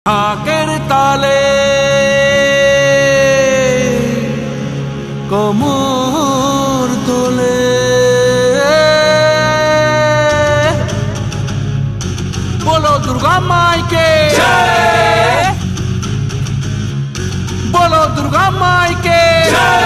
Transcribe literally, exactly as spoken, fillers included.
ঢাকের তালে কোমর তোলে बोलो दुर्गा माई के बोलो दुर्गा माई के